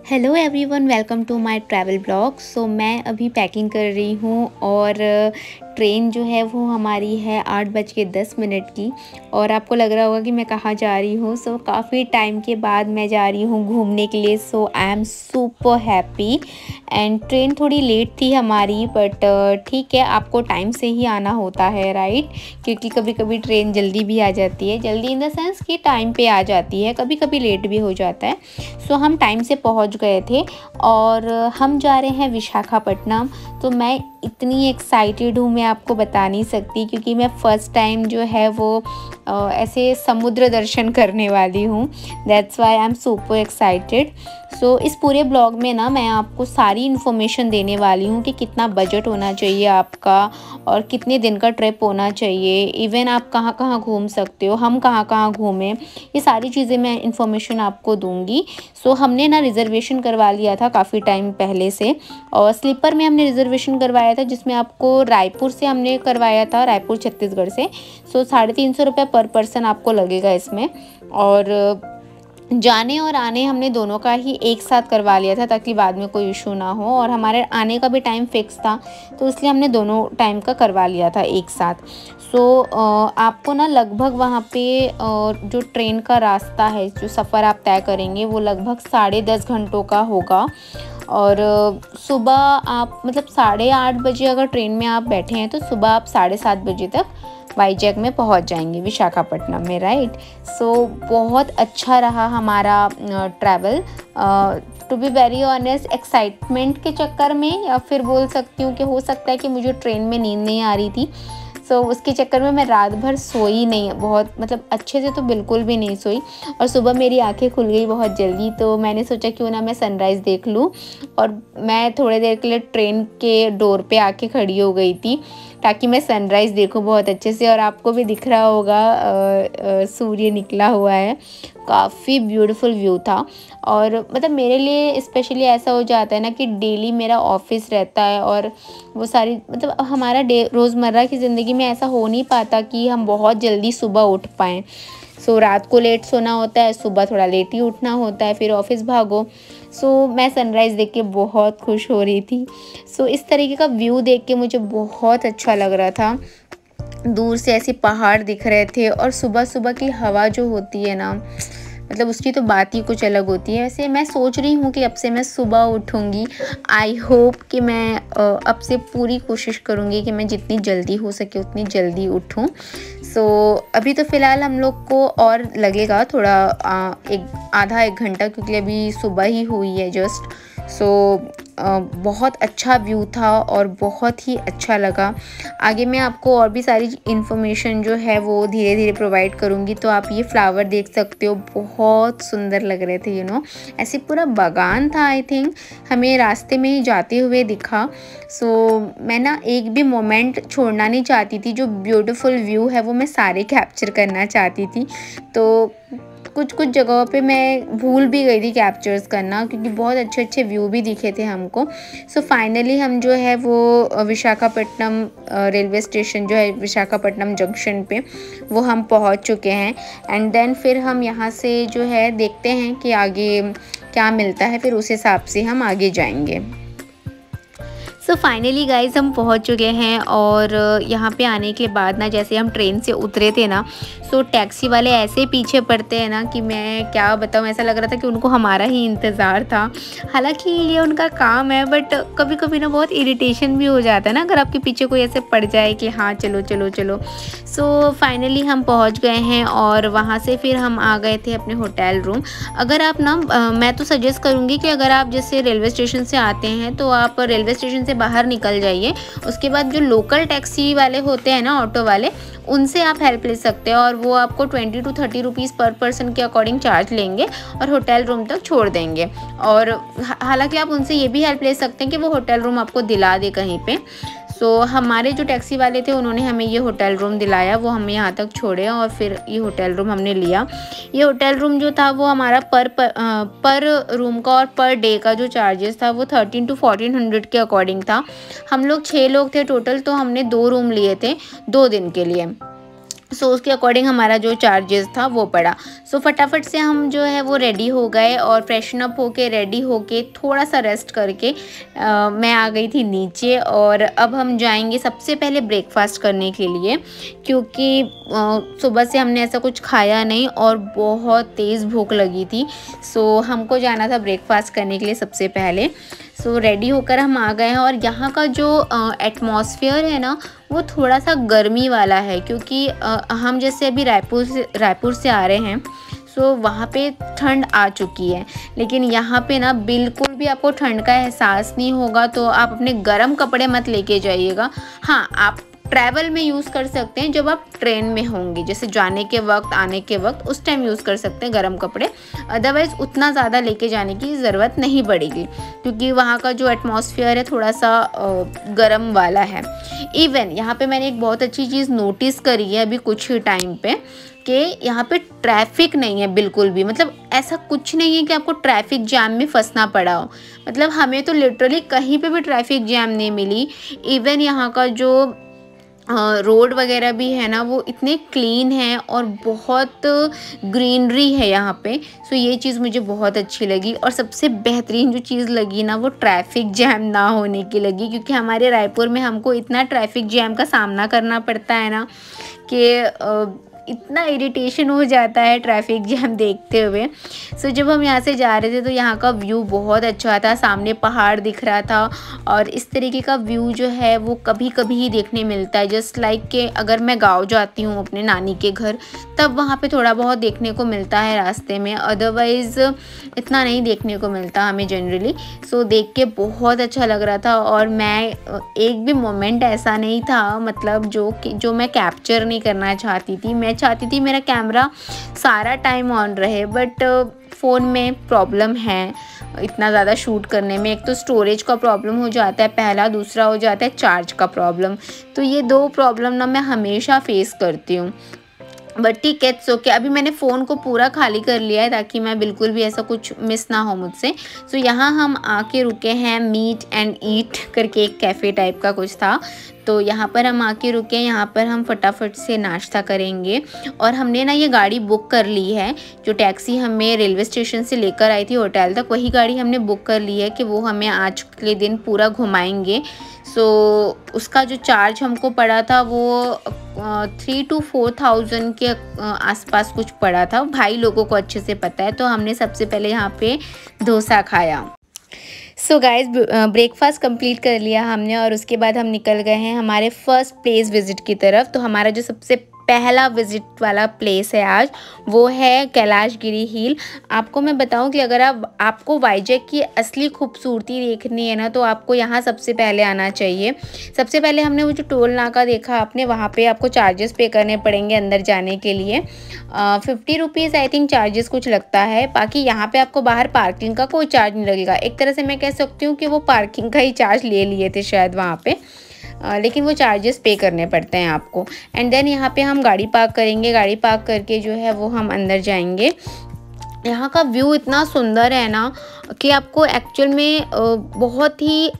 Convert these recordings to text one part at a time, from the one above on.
Hello everyone, welcome to my travel blog. So मैं अभी packing कर रही हूँ और ट्रेन जो है वो हमारी है 8:10 की। और आपको लग रहा होगा कि मैं कहाँ जा रही हूँ। सो काफ़ी टाइम के बाद मैं जा रही हूँ घूमने के लिए। So I am super happy. And train थोड़ी लेट थी हमारी, बट ठीक है, आपको टाइम से ही आना होता है, राइट? क्योंकि कभी कभी ट्रेन जल्दी भी आ जाती है, जल्दी इन द सेंस कि टाइम पे आ जाती है, कभी कभी लेट भी हो जाता है। सो हम टाइम से पहुंच गए थे और हम जा रहे हैं विशाखापट्टनम। तो मैं इतनी एक्साइटेड हूँ, मैं आपको बता नहीं सकती, क्योंकि मैं फ़र्स्ट टाइम जो है वो ऐसे समुद्र दर्शन करने वाली हूँ। That's why I am super excited. So इस पूरे ब्लॉग में ना मैं आपको सारी इन्फॉर्मेशन देने वाली हूँ कि कितना बजट होना चाहिए आपका और कितने दिन का ट्रिप होना चाहिए, इवन आप कहाँ कहाँ घूम सकते हो, हम कहाँ कहाँ घूमें, ये सारी चीज़ें मैं इन्फॉर्मेशन आपको दूँगी। सो हमने ना रिज़र्वेशन करवा लिया था काफ़ी टाइम पहले से, और स्लीपर में हमने रिज़र्वेशन करवाया था, जिसमें आपको रायपुर से हमने करवाया था, रायपुर छत्तीसगढ़ से। सो 350 रुपये पर पर्सन आपको लगेगा इसमें। और जाने और आने हमने दोनों का ही एक साथ करवा लिया था, ताकि बाद में कोई इशू ना हो। और हमारे आने का भी टाइम फिक्स था, तो इसलिए हमने दोनों टाइम का करवा लिया था एक साथ। सो आपको ना लगभग वहाँ पे जो ट्रेन का रास्ता है, जो सफ़र आप तय करेंगे, वो लगभग 10.5 घंटों का होगा। और सुबह आप मतलब 8:30 बजे अगर ट्रेन में आप बैठे हैं, तो सुबह आप 7:30 बजे तक वाईजैग में पहुंच जाएंगे, विशाखापट्टनम में, राइट? सो बहुत अच्छा रहा हमारा travel. To be very honest, excitement के चक्कर में, या फिर बोल सकती हूँ कि हो सकता है कि मुझे ट्रेन में नींद नहीं आ रही थी। सो उसके चक्कर में मैं रात भर सोई नहीं, बहुत मतलब अच्छे से तो बिल्कुल भी नहीं सोई। और सुबह मेरी आंखें खुल गई बहुत जल्दी, तो मैंने सोचा क्यों ना मैं सनराइज़ देख लूँ। और मैं थोड़ी देर के लिए ट्रेन के डोर पे आके खड़ी हो गई थी, ताकि मैं सनराइज़ देखूं बहुत अच्छे से। और आपको भी दिख रहा होगा सूर्य निकला हुआ है, काफ़ी ब्यूटीफुल व्यू था। और मतलब मेरे लिए स्पेशली ऐसा हो जाता है ना कि डेली मेरा ऑफिस रहता है, और वो सारी मतलब हमारा रोज़मर्रा की ज़िंदगी में ऐसा हो नहीं पाता कि हम बहुत जल्दी सुबह उठ पाएँ। सो रात को लेट सोना होता है, सुबह थोड़ा लेट ही उठना होता है, फिर ऑफिस भागो। सो मैं सनराइज़ देख के बहुत खुश हो रही थी। सो इस तरीके का व्यू देख के मुझे बहुत अच्छा लग रहा था। दूर से ऐसे पहाड़ दिख रहे थे, और सुबह सुबह की हवा जो होती है ना, मतलब उसकी तो बात ही कुछ अलग होती है। वैसे मैं सोच रही हूँ कि अब से मैं सुबह उठूँगी। आई होप कि मैं अब से पूरी कोशिश करूँगी कि मैं जितनी जल्दी हो सके उतनी जल्दी उठूँ। सो अभी तो फ़िलहाल हम लोग को और लगेगा थोड़ा आधा एक घंटा, क्योंकि अभी सुबह ही हुई है जस्ट। सो बहुत अच्छा व्यू था और बहुत ही अच्छा लगा। आगे मैं आपको और भी सारी इन्फॉर्मेशन जो है वो धीरे धीरे प्रोवाइड करूँगी। तो आप ये फ्लावर देख सकते हो, बहुत सुंदर लग रहे थे, ऐसे पूरा बागान था। आई थिंक हमें रास्ते में ही जाते हुए दिखा। सो मैं ना एक भी मोमेंट छोड़ना नहीं चाहती थी, जो ब्यूटीफुल व्यू है वो मैं सारे कैप्चर करना चाहती थी। तो कुछ कुछ जगहों पे मैं भूल भी गई थी कैप्चर्स करना, क्योंकि बहुत अच्छे अच्छे व्यू भी दिखे थे हमको। सो फाइनली हम जो है वो विशाखापट्टनम रेलवे स्टेशन जो है विशाखापट्टनम जंक्शन पे, वो हम पहुंच चुके हैं। एंड देन फिर हम यहाँ से जो है देखते हैं कि आगे क्या मिलता है, फिर उस हिसाब से हम आगे जाएंगे। सो फाइनली गाइज हम पहुंच चुके हैं। और यहाँ पे आने के बाद ना, जैसे हम ट्रेन से उतरे थे ना, सो टैक्सी वाले ऐसे पीछे पड़ते हैं ना कि मैं क्या बताऊँ, ऐसा लग रहा था कि उनको हमारा ही इंतज़ार था। हालांकि ये उनका काम है, बट कभी कभी ना बहुत इरिटेशन भी हो जाता है ना, अगर आपके पीछे कोई ऐसे पड़ जाए कि हाँ चलो चलो चलो। सो फाइनली हम पहुँच गए हैं, और वहाँ से फिर हम आ गए थे अपने होटल रूम। अगर आप ना मैं तो सजेस्ट करूँगी कि अगर आप जैसे रेलवे स्टेशन से आते हैं, तो आप रेलवे स्टेशन से बाहर निकल जाइए। उसके बाद जो लोकल टैक्सी वाले होते हैं ना, ऑटो वाले, उनसे आप हेल्प ले सकते हैं, और वो आपको 20 to 30 रुपीज़ पर पर्सन के अकॉर्डिंग चार्ज लेंगे और होटल रूम तक छोड़ देंगे। और हालांकि आप उनसे ये भी हेल्प ले सकते हैं कि वो होटल रूम आपको दिला दे कहीं पे। सो हमारे जो टैक्सी वाले थे, उन्होंने हमें ये होटल रूम दिलाया, वो हमें यहाँ तक छोड़े, और फिर ये होटल रूम हमने लिया। ये होटल रूम जो था वो हमारा पर रूम का और पर डे का जो चार्जेस था वो 1300 to 1400 के अकॉर्डिंग था। हम लोग 6 लोग थे टोटल, तो हमने 2 रूम लिए थे 2 दिन के लिए। सो उसके अकॉर्डिंग हमारा जो चार्जेस था वो पड़ा। सो फटाफट से हम जो है वो रेडी हो गए और फ्रेशन अप होके रेडी होके थोड़ा सा रेस्ट करके मैं आ गई थी नीचे। और अब हम जाएंगे सबसे पहले ब्रेकफास्ट करने के लिए, क्योंकि सुबह से हमने ऐसा कुछ खाया नहीं और बहुत तेज़ भूख लगी थी। सो हमको जाना था ब्रेकफास्ट करने के लिए सबसे पहले। सो रेडी होकर हम आ गए हैं और यहाँ का जो एटमॉस्फेयर है ना वो थोड़ा सा गर्मी वाला है, क्योंकि हम जैसे अभी रायपुर से आ रहे हैं। सो वहाँ पे ठंड आ चुकी है, लेकिन यहाँ पे ना बिल्कुल भी आपको ठंड का एहसास नहीं होगा। तो आप अपने गर्म कपड़े मत लेके जाइएगा। हाँ, आप ट्रैवल में यूज़ कर सकते हैं जब आप ट्रेन में होंगे, जैसे जाने के वक्त आने के वक्त उस टाइम यूज़ कर सकते हैं गर्म कपड़े। अदरवाइज़ उतना ज़्यादा लेके जाने की ज़रूरत नहीं पड़ेगी, क्योंकि वहाँ का जो एटमॉस्फेयर है थोड़ा सा गर्म वाला है। इवन यहाँ पे मैंने एक बहुत अच्छी चीज़ नोटिस करी है अभी कुछ टाइम पे, कि यहाँ पे ट्रैफिक नहीं है बिल्कुल भी। मतलब ऐसा कुछ नहीं है कि आपको ट्रैफिक जैम में फंसना पड़ा हो। मतलब हमें तो लिटरली कहीं पे भी ट्रैफिक जैम नहीं मिली। इवन यहाँ का जो रोड वगैरह भी है ना वो इतने क्लीन है और बहुत ग्रीनरी है यहाँ पे। सो ये चीज़ मुझे बहुत अच्छी लगी। और सबसे बेहतरीन जो चीज़ लगी ना वो ट्रैफिक जैम ना होने की लगी, क्योंकि हमारे रायपुर में हमको इतना ट्रैफिक जैम का सामना करना पड़ता है ना कि इतना इरिटेशन हो जाता है ट्रैफिक जैम देखते हुए। सो जब हम यहाँ से जा रहे थे तो यहाँ का व्यू बहुत अच्छा था, सामने पहाड़ दिख रहा था। और इस तरीके का व्यू जो है वो कभी कभी ही देखने मिलता है। जस्ट लाइक कि अगर मैं गांव जाती हूँ अपने नानी के घर, तब वहाँ पे थोड़ा बहुत देखने को मिलता है रास्ते में, अदरवाइज़ इतना नहीं देखने को मिलता हमें जनरली। सो देख के बहुत अच्छा लग रहा था। और मैं एक भी मोमेंट ऐसा नहीं था मतलब जो मैं कैप्चर नहीं करना चाहती थी। मैं चाहती थी मेरा कैमरा सारा टाइम ऑन रहे, बट फ़ोन में प्रॉब्लम है इतना ज़्यादा शूट करने में। एक तो स्टोरेज का प्रॉब्लम हो जाता है पहला, दूसरा हो जाता है चार्ज का प्रॉब्लम। तो ये दो प्रॉब्लम ना मैं हमेशा फेस करती हूँ। बट ठीक है, सो क्या अभी मैंने फ़ोन को पूरा खाली कर लिया है ताकि मैं बिल्कुल भी ऐसा कुछ मिस ना हो मुझसे। सो यहाँ हम आके रुके हैं, मीट एंड ईट करके एक कैफ़े टाइप का कुछ था। तो यहाँ पर हम आके रुके, यहाँ पर हम फटाफट से नाश्ता करेंगे। और हमने ना ये गाड़ी बुक कर ली है, जो टैक्सी हमें रेलवे स्टेशन से लेकर आई थी होटल तक, वही गाड़ी हमने बुक कर ली है कि वो हमें आज के दिन पूरा घुमाएंगे। सो उसका जो चार्ज हमको पड़ा था वो 3 to 4,000 के आसपास कुछ पड़ा था। भाई लोगों को अच्छे से पता है। तो हमने सबसे पहले यहाँ पे डोसा खाया। सो गाइज ब्रेकफास्ट कंप्लीट कर लिया हमने और उसके बाद हम निकल गए हैं हमारे फर्स्ट प्लेस विज़िट की तरफ। तो हमारा जो सबसे पहला विज़िट वाला प्लेस है आज, वो है कैलाशगिरी हिल। आपको मैं बताऊं कि अगर आपको वाइजैक की असली खूबसूरती देखनी है ना, तो आपको यहाँ सबसे पहले आना चाहिए। सबसे पहले हमने वो जो टोल नाका देखा आपने, वहाँ पे आपको चार्जेस पे करने पड़ेंगे अंदर जाने के लिए। 50 रुपीज़ आई थिंक चार्जेस कुछ लगता है। बाकी यहाँ पे आपको बाहर पार्किंग का कोई चार्ज नहीं लगेगा। एक तरह से मैं कह सकती हूँ कि वो पार्किंग का ही चार्ज ले लिए थे शायद वहाँ पे, लेकिन वो चार्जेस पे करने पड़ते हैं आपको। एंड देन यहाँ पे हम गाड़ी पार्क करेंगे। गाड़ी पार्क करके जो है वो हम अंदर जाएंगे। यहाँ का व्यू इतना सुंदर है ना कि आपको एक्चुअल में बहुत ही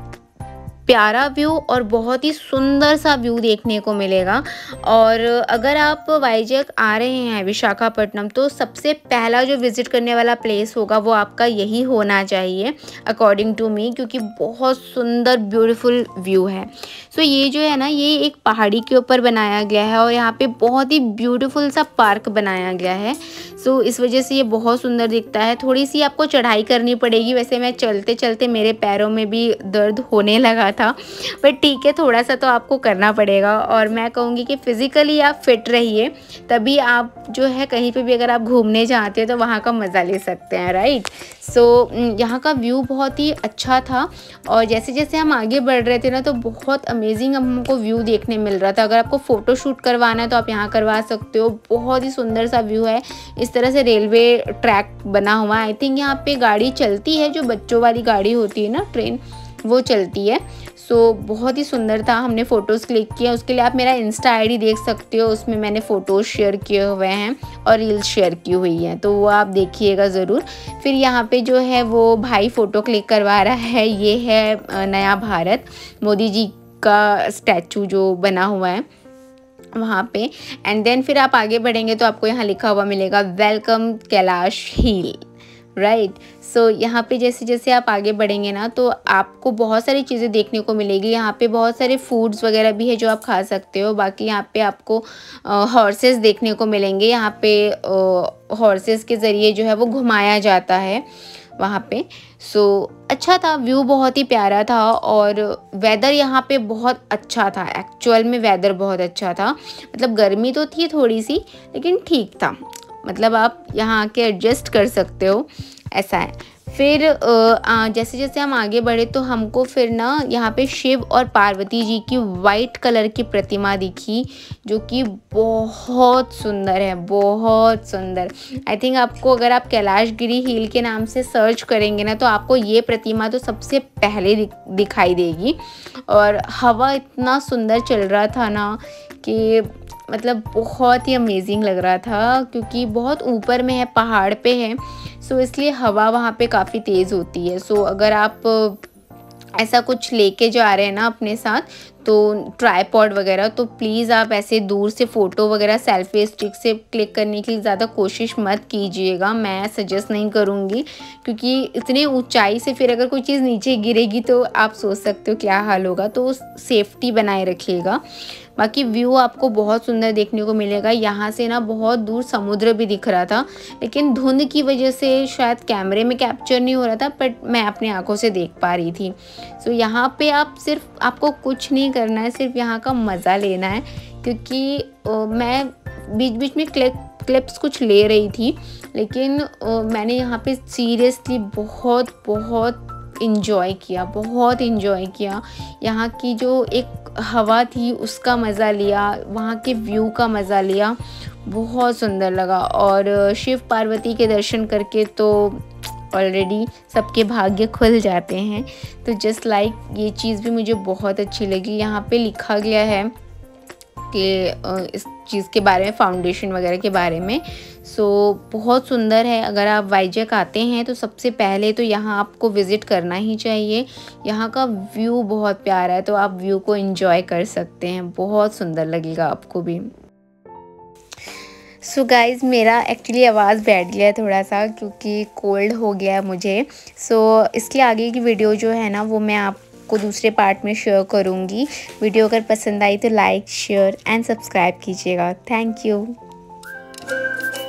प्यारा व्यू और बहुत ही सुंदर सा व्यू देखने को मिलेगा। और अगर आप वाइजैक आ रहे हैं विशाखापट्टनम, तो सबसे पहला जो विज़िट करने वाला प्लेस होगा वो आपका यही होना चाहिए अकॉर्डिंग टू मी, क्योंकि बहुत सुंदर ब्यूटीफुल व्यू है। सो ये जो है ना, ये एक पहाड़ी के ऊपर बनाया गया है और यहाँ पे बहुत ही ब्यूटीफुल सा पार्क बनाया गया है। सो इस वजह से ये बहुत सुंदर दिखता है। थोड़ी सी आपको चढ़ाई करनी पड़ेगी, वैसे मैं चलते चलते मेरे पैरों में भी दर्द होने लगा था, बट ठीक है, थोड़ा सा तो आपको करना पड़ेगा। और मैं कहूँगी कि फ़िज़िकली आप फिट रहिए, तभी आप जो है कहीं पे भी अगर आप घूमने जाते हैं तो वहाँ का मज़ा ले सकते हैं, राइट। सो यहाँ का व्यू बहुत ही अच्छा था। और जैसे जैसे हम आगे बढ़ रहे थे ना, तो बहुत अमेजिंग हमको व्यू देखने मिल रहा था। अगर आपको फ़ोटो शूट करवाना है तो आप यहाँ करवा सकते हो। बहुत ही सुंदर सा व्यू है। इस तरह से रेलवे ट्रैक बना हुआ है। आई थिंक यहाँ पे गाड़ी चलती है, जो बच्चों वाली गाड़ी होती है ना, ट्रेन, वो चलती है। सो बहुत ही सुंदर था। हमने फ़ोटोज़ क्लिक किया। उसके लिए आप मेरा इंस्टा आईडी देख सकते हो, उसमें मैंने फ़ोटोज़ शेयर किए हुए हैं और रील्स शेयर की हुई हैं, तो वो आप देखिएगा ज़रूर। फिर यहाँ पे जो है वो भाई फ़ोटो क्लिक करवा रहा है। ये है नया भारत, मोदी जी का स्टैचू जो बना हुआ है। वहाँ पे। एंड देन फिर आप आगे बढ़ेंगे तो आपको यहाँ लिखा हुआ मिलेगा welcome Kailash hill, right. So यहाँ पे जैसे जैसे आप आगे बढ़ेंगे ना तो आपको बहुत सारी चीज़ें देखने को मिलेगी। यहाँ पे बहुत सारे फूड्स वगैरह भी है जो आप खा सकते हो। बाकी यहाँ पे आपको हॉर्सेस देखने को मिलेंगे। यहाँ पे हॉर्सेस के ज़रिए जो है वो घुमाया जाता है वहाँ पे। सो अच्छा था, व्यू बहुत ही प्यारा था और वेदर यहाँ पे बहुत अच्छा था। एक्चुअल में वेदर बहुत अच्छा था, मतलब गर्मी तो थी थोड़ी सी लेकिन ठीक था, मतलब आप यहाँ आके एडजस्ट कर सकते हो, ऐसा है। फिर जैसे जैसे हम आगे बढ़े तो हमको फिर ना यहाँ पे शिव और पार्वती जी की वाइट कलर की प्रतिमा दिखी, जो कि बहुत सुंदर है, बहुत सुंदर। आई थिंक आपको अगर आप कैलाशगिरी हिल के नाम से सर्च करेंगे ना तो आपको ये प्रतिमा तो सबसे पहले दिखाई देगी। और हवा इतना सुंदर चल रहा था ना कि मतलब बहुत ही अमेजिंग लग रहा था, क्योंकि बहुत ऊपर में है, पहाड़ पे है। सो इसलिए हवा वहाँ पे काफ़ी तेज़ होती है। सो अगर आप ऐसा कुछ लेके जा रहे हैं ना अपने साथ, तो ट्राईपॉड वगैरह, तो प्लीज़ आप ऐसे दूर से फ़ोटो वगैरह सेल्फी स्टिक से क्लिक करने की ज़्यादा कोशिश मत कीजिएगा, मैं सजेस्ट नहीं करूँगी। क्योंकि इतने ऊंचाई से फिर अगर कोई चीज़ नीचे गिरेगी तो आप सोच सकते हो क्या हाल होगा, तो सेफ्टी बनाए रखिएगा। बाकी व्यू आपको बहुत सुंदर देखने को मिलेगा। यहाँ से ना बहुत दूर समुद्र भी दिख रहा था, लेकिन धुंध की वजह से शायद कैमरे में कैप्चर नहीं हो रहा था, बट मैं अपनी आंखों से देख पा रही थी। सो यहाँ पे आपको कुछ नहीं करना है, सिर्फ यहाँ का मज़ा लेना है। क्योंकि मैं बीच बीच में क्लिप्स कुछ ले रही थी, लेकिन मैंने यहाँ पे सीरियसली बहुत बहुत इन्जॉय किया, बहुत इन्जॉय किया। यहाँ की जो एक हवा थी उसका मज़ा लिया, वहाँ के व्यू का मज़ा लिया, बहुत सुंदर लगा। और शिव पार्वती के दर्शन करके तो ऑलरेडी सबके भाग्य खुल जाते हैं। तो जस्ट लाइक ये चीज़ भी मुझे बहुत अच्छी लगी। यहाँ पे लिखा गया है कि इस चीज़ के बारे में, फाउंडेशन वगैरह के बारे में। सो बहुत सुंदर है। अगर आप वाइजैक आते हैं तो सबसे पहले तो यहाँ आपको विज़िट करना ही चाहिए। यहाँ का व्यू बहुत प्यारा है, तो आप व्यू को एंजॉय कर सकते हैं, बहुत सुंदर लगेगा आपको भी। सो गाइज़, मेरा एक्चुअली आवाज़ बैठ गया है थोड़ा सा, क्योंकि कोल्ड हो गया है मुझे। सो इसके आगे की वीडियो जो है ना वो मैं आपको दूसरे पार्ट में शेयर करूँगी। वीडियो अगर पसंद आई तो लाइक, शेयर एंड सब्सक्राइब कीजिएगा। Thank you.